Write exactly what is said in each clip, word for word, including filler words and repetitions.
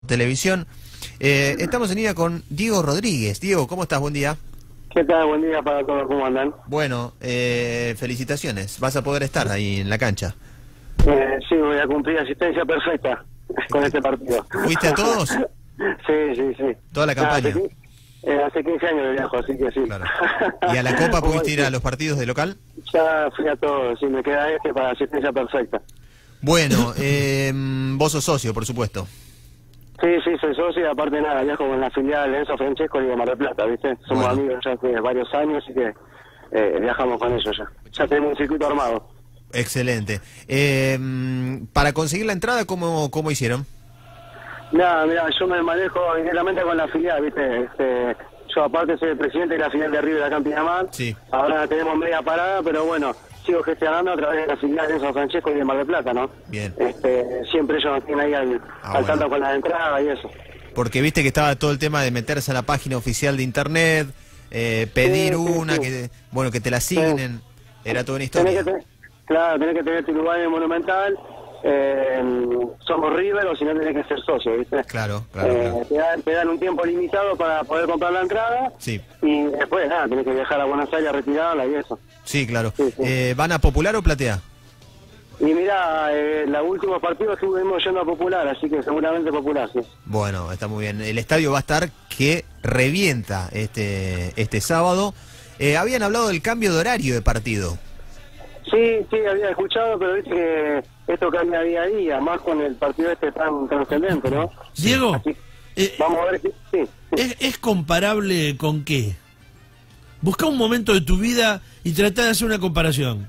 Televisión. Eh, estamos en línea con Diego Rodríguez. Diego, ¿cómo estás? Buen día. ¿Qué tal? Buen día para todos, ¿cómo andan? Bueno, eh, felicitaciones. Vas a poder estar ahí en la cancha. Eh, sí, voy a cumplir asistencia perfecta con este partido. ¿Fuiste a todos? Sí, sí, sí. ¿Toda la campaña? Ah, hace, eh, hace quince años de viajo, así que sí. Claro. ¿Y a la Copa pudiste ir a los partidos de local? Ya fui a todos, sí, me queda este para asistencia perfecta. Bueno, eh, vos sos socio, por supuesto. Sí, sí, soy socio y aparte nada, viajo con la filial de Enzo Francesco y de Mar del Plata, ¿viste? Somos Bueno. amigos ya hace varios años, así que eh, viajamos con ellos ya. Ya tenemos un circuito armado. Excelente. Eh, para conseguir la entrada, ¿cómo, cómo hicieron? Nada, mira, yo me manejo directamente con la filial, ¿viste? Este, yo aparte soy el presidente de la filial de River acá en Pinamar. Sí. Ahora tenemos media parada, pero bueno, sigo gestionando a través de la filial de San Francesco y de Mar del Plata, ¿no? Bien. Este, siempre ellos nos tienen ahí al, Ah, al bueno. tanto con las entradas y eso. Porque viste que estaba todo el tema de meterse a la página oficial de internet, eh, pedir Sí, sí, una, sí. que bueno que te la asignen. Era toda una Tenés historia. que tener, claro, tenés que tener tu lugar en el Monumental. Eh, somos River o si no tenés que ser socio, ¿viste? Claro, claro, Eh, claro. Te, dan, te dan un tiempo limitado para poder comprar la entrada. Sí. Y después, nada, tenés que viajar a Buenos Aires a retirarla y eso. Sí, claro. Sí, sí. Eh, ¿Van a Popular o Platea? Y mira, eh, los últimos partidos estuvimos yendo a Popular, así que seguramente Popular, sí. Bueno, está muy bien. El estadio va a estar que revienta este este sábado. Eh, habían hablado del cambio de horario de partido. Sí, sí, había escuchado, pero viste que esto cambia día a día, más con el partido este tan trascendente, ¿no? Diego, Así, eh, vamos a ver si... Sí, sí. ¿es, ¿es comparable con qué? Busca un momento de tu vida y trata de hacer una comparación.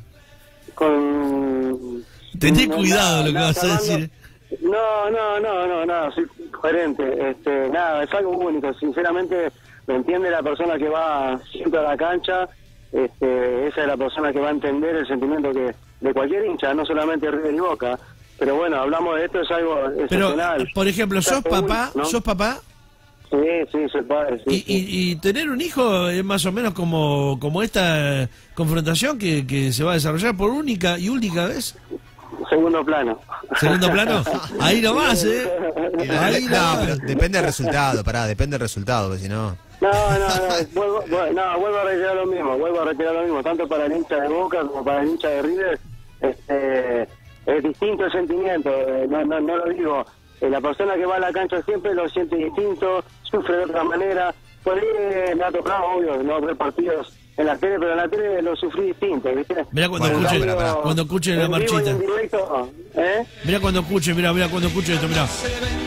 Con... Tené no, cuidado nada, lo que nada, vas a Fernando. decir. No, no, no, no, nada, soy coherente. Este, nada, es algo único. Sinceramente, me entiende la persona que va siempre a la cancha. Este, esa es la persona que va a entender el sentimiento que de cualquier hincha, no solamente River y Boca. Pero bueno, hablamos de esto, es algo Pero, excepcional. por ejemplo, Está ¿sos seguro, papá? ¿no? ¿Sos papá? Sí, sí, soy padre, sí. Y, sí. y, y tener un hijo es más o menos como, como esta confrontación que, que se va a desarrollar por única y única vez. Segundo plano. Segundo plano. Ahí nomás, ¿eh? Ahí No, nomás. pero depende del resultado, pará, depende del resultado, porque si no... No, no, no, vuelvo, vuelvo- no, vuelvo a retirar lo mismo, vuelvo a retirar lo mismo, tanto para el hincha de Boca como para el hincha de River, este, es distinto el sentimiento, eh, no, no, no lo digo, eh, la persona que va a la cancha siempre lo siente distinto, sufre de otra manera, por ahí eh, me ha tocado, obvio, no ver partidos en la tele, pero en la tele lo sufrí distinto, ¿viste? Mirá cuando Bueno, escuchen, pará, pará. cuando escuchen la en vivo y marchita. en directo, ¿eh? Mirá cuando escuchen, mirá, mirá cuando escuchen esto, mirá.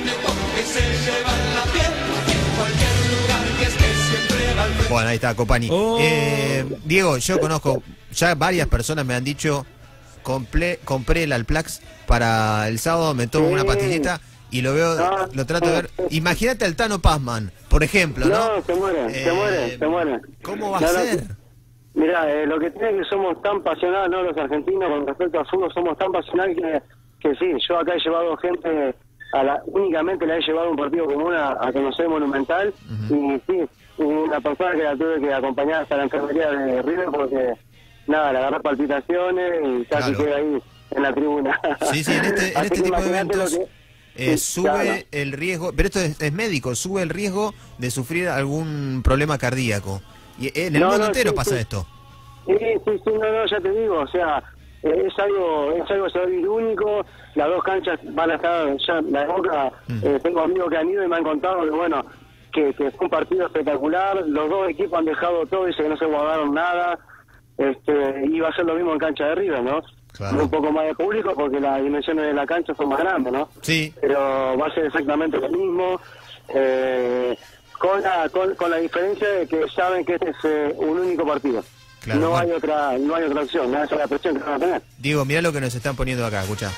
Bueno, ahí está, Copani. Oh. Eh, Diego, yo conozco, ya varias personas me han dicho, compré, compré el Alplax para el sábado, me tomo Sí. una pastillita y lo veo, No, lo trato de ver. no. Imagínate al Tano Pazman, por ejemplo, ¿no? No, se muere, se Eh, muere, se muere. ¿Cómo va No, a no, ser? Mira, eh, lo que tiene es que somos tan pasionales, ¿no? Los argentinos con respecto al fútbol somos tan pasionales que, que sí, yo acá he llevado gente, a la, únicamente la he llevado a un partido común a, a conocer Monumental y sí, una persona que la tuve que acompañar hasta la enfermería de River porque, nada, le agarré palpitaciones y casi Claro. quedé ahí en la tribuna. Sí, sí, en este, en Así este que tipo de imagínate lo eventos que- eh, sí, sube claro. el riesgo, pero esto es, es médico, sube el riesgo de sufrir algún problema cardíaco. Y en el No, mundo no, entero sí, pasa sí. esto. Sí, sí, sí, no, no, ya te digo, o sea, eh, es algo, es algo se va a vivir único, las dos canchas van a estar, ya la de Boca, Mm. eh, tengo amigos que han ido y me han contado que bueno, que, que fue un partido espectacular, los dos equipos han dejado todo, dice que no se guardaron nada, este, y va a ser lo mismo en cancha de River, ¿no? Claro. Un poco más de público porque las dimensiones de la cancha son más grandes, ¿no? Sí, Pero va a ser exactamente lo mismo, eh, con, la, con, con la diferencia de que saben que este es eh, un único partido. Claro, no bueno. hay otra no hay otra opción, esa es la presión que van a tener. Diego, mirá lo que nos están poniendo acá, escuchá.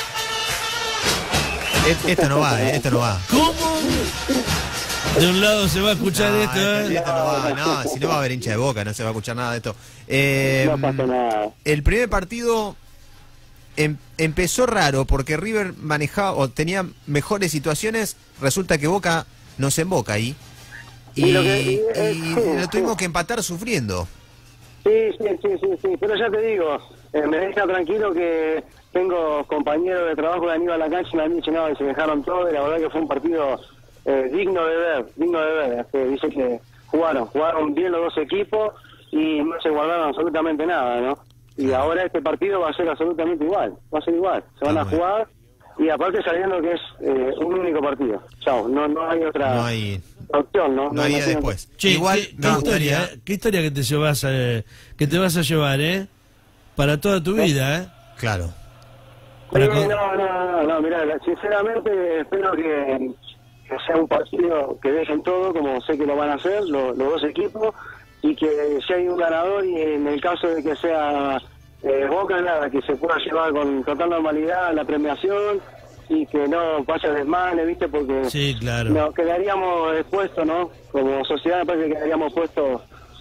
Et- Esto no va, eh, esto no va. ¿Cómo? De un lado se va a escuchar No, esto, esto, ¿eh? esto no va, no, si no va a haber hincha de Boca, no se va a escuchar nada de esto. Eh, No pasa nada. El primer partido em- empezó raro porque River manejaba o tenía mejores situaciones, resulta que Boca nos emboca ahí y, Y lo que- y, eh, y sí, lo tuvimos sí. que empatar sufriendo. Sí, sí, sí, sí, sí, pero ya te digo, eh, me deja tranquilo que tengo compañeros de trabajo que han ido a la cancha y me han dicho, no, y se dejaron todo, y la verdad que fue un partido eh, digno de ver, digno de ver. Este, dice que jugaron, jugaron bien los dos equipos y no se guardaron absolutamente nada, ¿no? Y ahora este partido va a ser absolutamente igual, va a ser igual, se van Ah, a bueno. jugar, y aparte sabiendo que es eh, un único partido. Chao, no, no hay otra No hay, opción, ¿no? no hay día tiene- después. Che, Igual ¿qué, me qué gustaría... historia, eh? ¿Qué historia que te llevas a, que te vas a llevar, eh? Para toda tu vida, eh. Claro. Para Sí, con- no, no, no, no, mirá, sinceramente espero que, que sea un partido que dejen todo, como sé que lo van a hacer lo- los dos equipos, y que si hay un ganador, y en el caso de que sea eh, Boca, nada, que se pueda llevar con total normalidad la premiación y que no vaya desmane, ¿viste? Porque Sí, claro. nos quedaríamos expuestos, ¿no? Como sociedad me parece que quedaríamos puestos.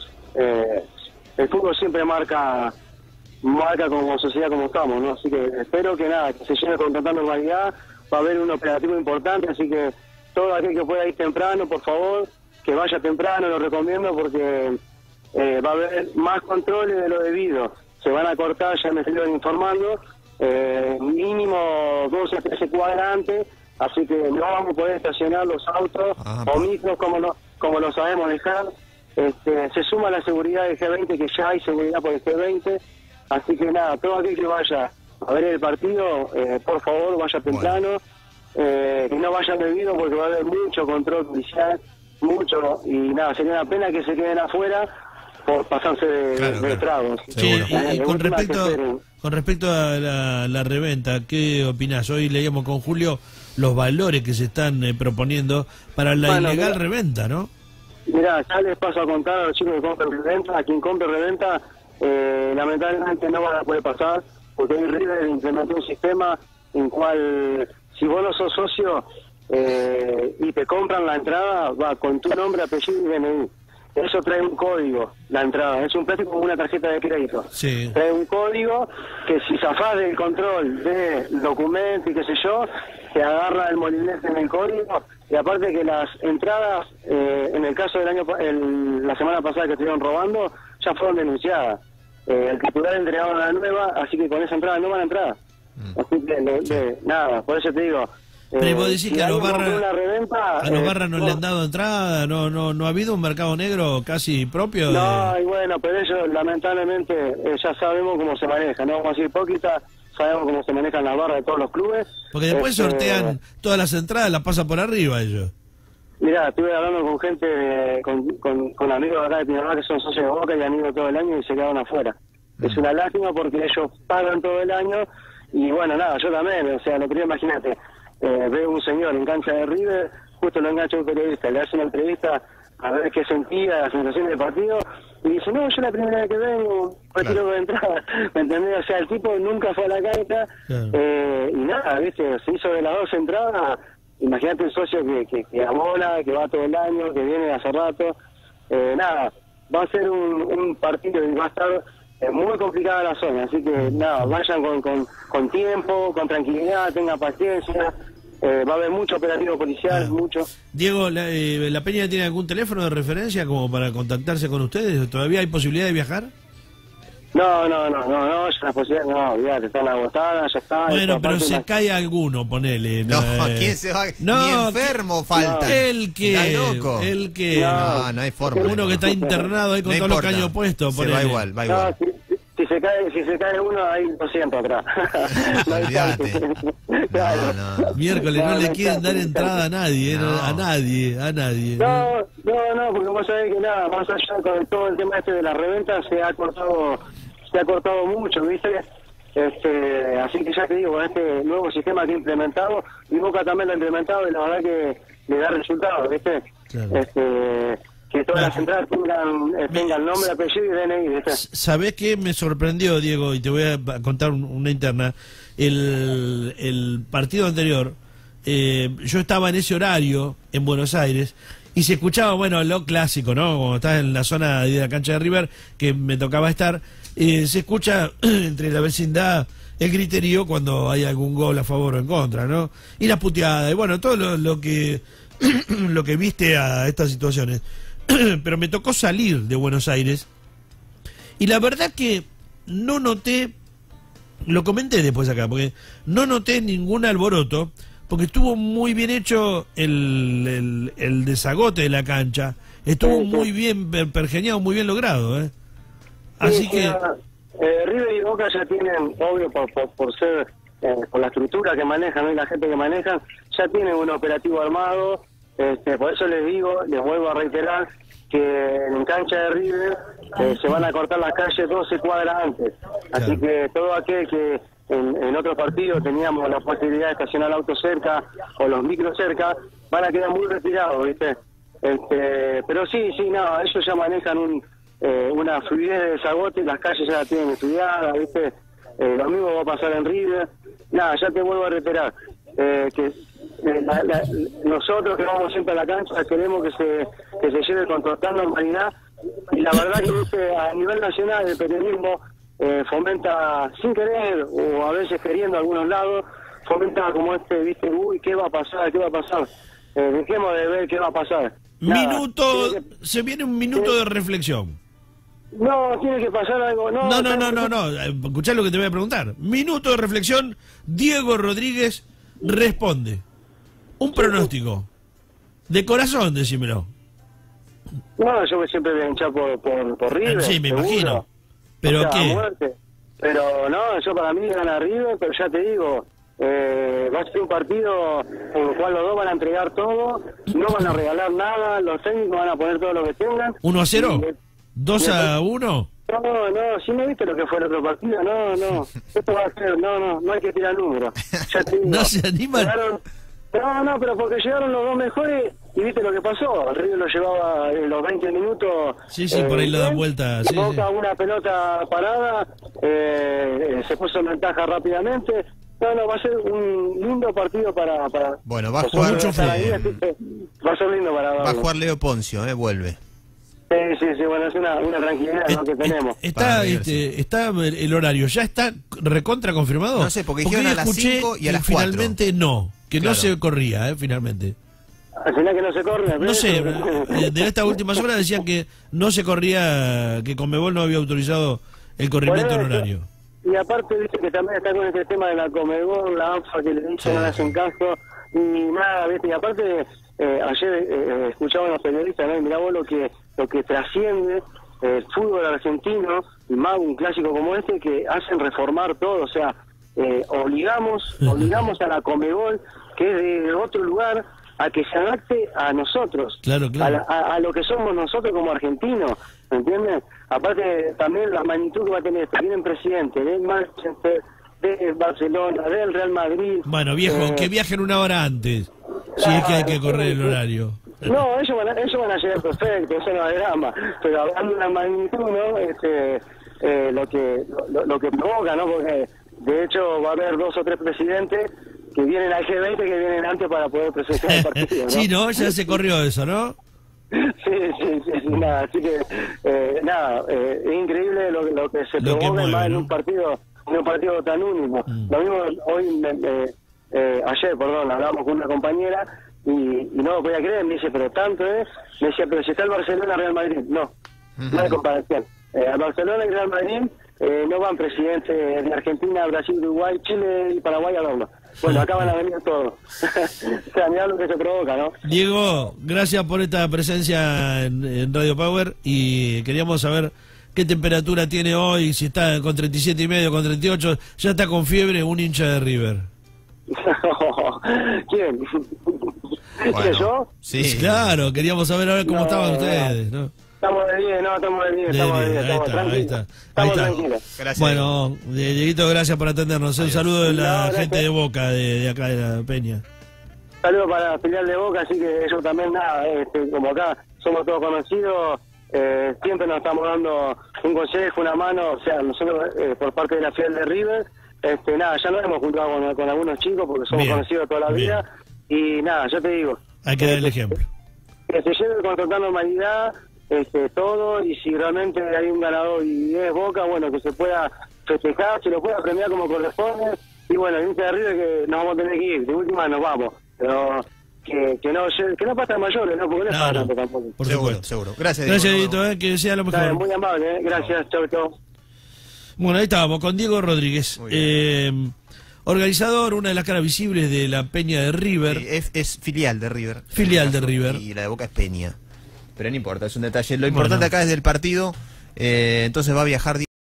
Eh, el fútbol siempre marca marca como sociedad como estamos, ¿no? Así que espero que nada, que se llene con total normalidad, va a haber un operativo importante, así que todo aquel que pueda ir temprano, por favor, que vaya temprano, lo recomiendo, porque eh, va a haber más controles de lo debido, se van a cortar, ya me estuvieron informando, eh, mínimo doce a trece cuadrantes, así que no vamos a poder estacionar los autos Ah, o micros como, no, como lo sabemos dejar. Este, se suma la seguridad del G veinte, que ya hay seguridad por el G veinte, así que nada, todo aquel que vaya a ver el partido, eh, por favor vaya temprano, eh, que no vayan bebido porque va a haber mucho control policial, mucho, y nada, sería una pena que se queden afuera por pasarse de, Claro, de claro. tragos. Che, Seguro. y, y De con última que respecto esperen. con respecto a la, la reventa, ¿qué opinás? Hoy leíamos con Julio los valores que se están eh, proponiendo para la Bueno, ilegal mira. reventa, ¿no? Mirá, ya les paso a contar a los chicos que compren reventa, a quien compre reventa, eh, lamentablemente no van a poder pasar, porque hoy River implementó un sistema en cual, si vos no sos socio eh, y te compran la entrada, va con tu nombre, apellido y D N I. Eso trae un código, la entrada, es un préstamo como una tarjeta de crédito. Sí. Trae un código que si zafás del control del documento y qué sé yo, te agarra el molinete en el código, y aparte que las entradas, eh, en el caso del año pa- el, la semana pasada que estuvieron robando, ya fueron denunciadas. Eh, el titular entregaron la nueva, así que con esa entrada no van a entrar. Así que, le- le- nada, por eso te digo... eh, Pero vos decís si que a los alguien barra- compró una reventa, A los eh, barras no le han dado entrada, no no no ha habido un mercado negro casi propio. de- No, y bueno, pero ellos lamentablemente eh, ya sabemos cómo se maneja, no vamos a ser hipócritas, sabemos cómo se manejan las barras de todos los clubes. Porque después Este, sortean todas las entradas, las pasa por arriba ellos. Mirá, estuve hablando con gente, de- con, con, con amigos de acá de Pinamar que son socios de Boca y han ido todo el año y se quedaron afuera. Es una lástima porque ellos pagan todo el año y bueno, nada, yo también, o sea, lo primero, imagínate, eh, veo un señor en cancha de River, justo lo engancha un periodista, le hace una entrevista a ver qué sentía, la sensación del partido, y dice, no, yo la primera vez que vengo, retiro Claro. de entrada, ¿me entendés? O sea, el tipo nunca fue a la cancha, Claro. eh, y nada, viste, se hizo de las dos entradas, imagínate un socio que, que, que abona, que va todo el año, que viene hace rato, eh, nada, va a ser un, un partido y va a estar eh, muy complicada la zona, así que nada, vayan con, con, con tiempo, con tranquilidad, tengan paciencia, eh, va a haber mucho operativo policial, Ah. mucho. Diego, la, eh, ¿la Peña tiene algún teléfono de referencia como para contactarse con ustedes? ¿Todavía hay posibilidad de viajar? No, no, no, no, no, ya las posibilidades, no, olvídate, están agotadas, ya está. Bueno, esto, pero aparte, se la- cae alguno, ponele. No, eh, ¿quién se va? No, Ni enfermo falta. El que, ¿Está loco? el que, No, no hay forma. uno que está internado ahí con No todos los importa. caños puestos, Se va ponele. igual, va No, igual. si, si- si se cae, si se cae uno, hay doscientos atrás. No hay Olvídate. chance. No, Claro. no. Miércoles, no, No, le no quieren está, dar no está. entrada a nadie, eh, No. a nadie, a nadie. No, no, no, porque vos sabés que nada, más allá con todo el tema este de la reventa, se ha cortado, se ha cortado mucho, ¿viste? Este, así que ya te digo, con este nuevo sistema que he implementado, y Boca también lo ha implementado, y la verdad que le da resultados, ¿viste? Claro. Este, que todas Bueno. las entradas tengan, eh, tengan nombre, apellido y D N I, ¿viste? ¿Sabés qué me sorprendió, Diego? Y te voy a contar un- una interna. El, el partido anterior, eh, yo estaba en ese horario en Buenos Aires y se escuchaba, bueno, lo clásico, ¿no? Cuando estás en la zona de la cancha de River, que me tocaba estar, eh, se escucha entre la vecindad el griterío cuando hay algún gol a favor o en contra, ¿no? Y las puteadas, y bueno, todo lo, lo que lo que viste a estas situaciones. Pero me tocó salir de Buenos Aires y la verdad que no noté lo comenté después acá, porque no noté ningún alboroto, porque estuvo muy bien hecho el, el, el desagote de la cancha, estuvo Sí, sí. muy bien per- pergeñado, muy bien logrado, ¿eh? Así Sí, que... sí, eh, River y Boca ya tienen, obvio, por, por, por ser, eh, por la estructura que manejan, ¿no? Y la gente que manejan, ya tienen un operativo armado. Este, por eso les digo, les vuelvo a reiterar, que en cancha de River eh, se van a cortar las calles doce cuadras antes. Así Claro. que todo aquel que en, en otros partidos teníamos la posibilidad de estacionar autos cerca o los micros cerca, van a quedar muy retirados, ¿viste? Este, pero sí, sí, no, ellos ya manejan un, eh, una fluidez de desagote, las calles ya la tienen estudiadas, ¿viste? Eh, lo mismo va a pasar en River. Nada, ya te vuelvo a reiterar, eh, que eh, la- la- nosotros que vamos siempre a la cancha queremos que se que se lleve con total normalidad, y la verdad que ¿viste? A nivel nacional el periodismo eh, fomenta sin querer o a veces queriendo a algunos lados, fomenta como este, viste, uy, ¿qué va a pasar? ¿Qué va a pasar? Eh, dejemos de ver qué va a pasar. Nada, Minuto, tiene que- se viene un minuto de reflexión. no, tiene que pasar algo. No, No, no, no, tiene no, que- no. eh, Escuchá lo que te voy a preguntar. Minuto de reflexión. Diego Rodríguez responde. Un pronóstico. De corazón, decímelo. No, yo me siempre voy a hinchar por, por, por River. Sí, me seguro. imagino. Pero O sea, a qué. muerte. Pero no, yo para mí gana River, pero ya te digo, eh, va a ser un partido en el cual los dos van a entregar todo, no van a regalar nada, los técnicos van a poner todo lo que tengan. ¿uno a cero? Y- ¿dos a uno? No, no, si no viste lo que fue el otro partido, no, no. Esto va a ser, no, no, no hay que tirar números. Ya te digo. ¿No se animan? Llegaron- no, no, pero porque llegaron los dos mejores y viste lo que pasó. River lo llevaba en los veinte minutos. Sí, sí, por ahí lo dan bien. vuelta, sí, Boca sí. una pelota parada, eh, se puso en ventaja rápidamente. No, no, va a ser un lindo partido para... para Bueno, va a nosotros jugar- estar ahí, eh, así que va a ser lindo para Va a verlo. jugar Leo Poncio, eh, vuelve. Sí, sí, sí, bueno, es una, una tranquilidad ¿no? que Eh, tenemos. eh, Para Está, River, este, está el el horario, ¿ya está recontra confirmado? No sé, porque dijeron hoy a las escuché cinco y a que las cuatro. finalmente no, que Claro. no se corría, eh, finalmente. Al final que no se corre. No sé, eh, de estas últimas horas decían que no se corría, que Conmebol no había autorizado el corrimiento en Por eso. horario. Y aparte dice que también está con este tema de la Comebol, la ANFA que le dicen Sí, no le hacen sí. caso, y nada, ¿viste? Y aparte, eh, ayer eh, escuchaba a los periodistas, ¿no? Y mirá vos lo que, lo que trasciende eh, el fútbol argentino, y más un clásico como este, que hacen reformar todo, o sea, eh, obligamos, obligamos a la Comebol, que es de otro lugar, a que se adapte a nosotros, Claro, claro. A, la- a- a lo que somos nosotros como argentinos, ¿me entiendes? Aparte también la magnitud que va a tener esto, vienen presidentes del Manchester, de Barcelona, del Real Madrid. Bueno, viejo, eh, que viajen una hora antes, si es que hay que correr el horario. No, ellos van a, ellos van a llegar perfecto, eso no hay drama, pero hablando de la magnitud, ¿no? Este, eh, lo que lo, lo que provoca, ¿no? Porque de hecho va a haber dos o tres presidentes que vienen al G veinte que vienen antes para poder presentar el partido, ¿no? Sí, ¿no? Ya se corrió eso, ¿no? Sí, sí, sí, sí, nada, así que, eh, nada, eh, es increíble lo, lo que se Lo que provoca mueve, más en ¿no? un partido, en un partido tan único. Mm. Lo mismo hoy, me- me- eh, ayer, perdón, hablábamos con una compañera y, y no lo podía creer, me dice, pero tanto es, me decía, pero si está el Barcelona, Real Madrid, no, no hay comparación. Eh, al Barcelona y Real Madrid eh, no van presidentes de Argentina, Brasil, Uruguay, Chile y Paraguay a verlo. Bueno, acá van a venir todos. O sea, mirá lo que se provoca, ¿no? Diego, gracias por esta presencia en, en Radio Power y queríamos saber qué temperatura tiene hoy, si está con treinta y siete y medio, con treinta y ocho, ya está con fiebre un hincha de River. ¿Quién? ¿Quién, yo? Sí. Claro, queríamos saber a ver cómo No, estaban no. ustedes, ¿no? Estamos de bien, no, estamos de bien, De estamos de bien, bien, ahí estamos está, ahí tranquilos. está, ahí Estamos está. tranquilos. Gracias. Bueno, eh, Dieguito, gracias por atendernos. Un saludo de la No, gracias. gente de Boca, de, de acá de la Peña. Saludos para la filial de Boca, así que ellos también, nada, este, como acá somos todos conocidos, eh, siempre nos estamos dando un consejo, una mano, o sea, nosotros eh, por parte de la filial de River, este, nada, ya nos hemos juntado con, con algunos chicos porque somos Bien, conocidos toda la bien. vida, y nada, yo te digo, Hay que dar el ejemplo. que se lleve con total normalidad este, todo, y si realmente hay un ganador y es Boca, bueno, que se pueda festejar, se lo pueda premiar como corresponde, y bueno, el hincha de River que nos vamos a tener que ir, de última nos vamos, pero que, que no lle- que no pasa a mayores, ¿no? Porque no es para Claro, tanto tampoco. por seguro, supuesto. seguro. Gracias, Gracias, Diego. Dieguito, eh, que sea lo Está mejor. muy amable, ¿eh? Gracias, chau, chau. Bueno, ahí estábamos con Diego Rodríguez, Muy bien. eh, organizador, una de las caras visibles de la Peña de River. Sí, es, es filial de River. Filial de River. Y la de Boca es Peña. Pero no importa, es un detalle. Lo Bueno. importante acá es del partido. Eh, entonces va a viajar